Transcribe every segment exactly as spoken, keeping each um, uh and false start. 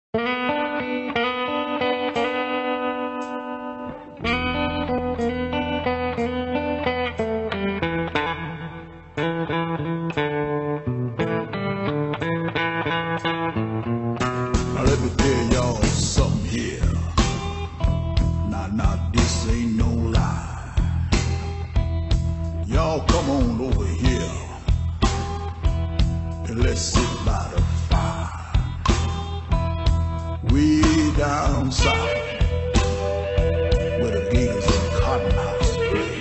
Now let me tell y'all something here. Now, now, this ain't no lie. Y'all come on over here and let's sit by the fire. Way down south, where the Gators and Cotton House play.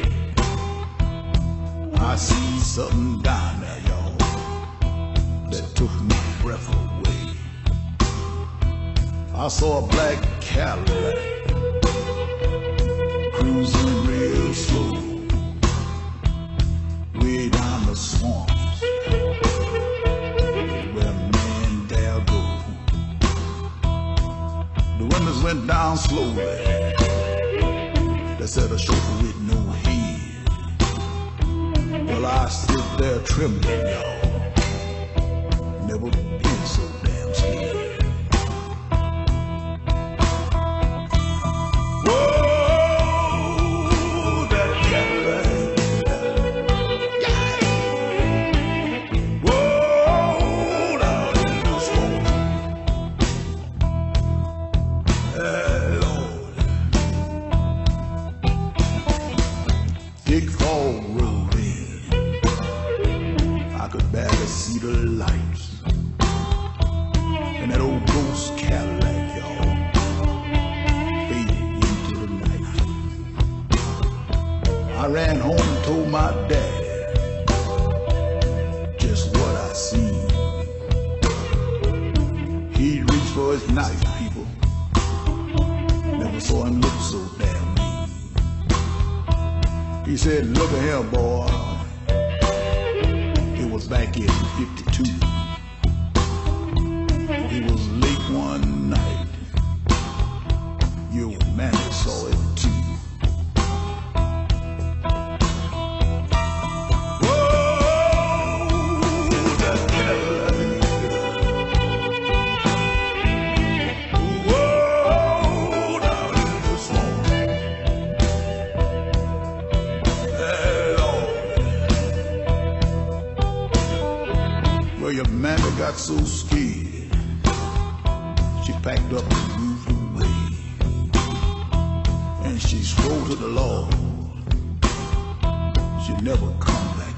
I see something down there, y'all, that took my breath away. I saw a black Cadillac cruising real slow way down the swamps where man dare go. The windows went down slowly. They said a chauffeur with no head. Well, I stood there trembling, y'all. Never been so damn scared. Big fog rolled in. I could barely see the lights. And that old ghost Cadillac, y'all, faded into the night. I ran home and told my daddy just what I seen. He reached for his knife, people. Never saw him look so damn mean. He said, look at here, boy. It was back in fifty-two. It was late one night. Your mammy saw it too. Whoa, that Cadillac. Whoa, down in the swamp. Well, your mammy got so scared, she packed up and moved away. And she swore to the Lord she'd never come back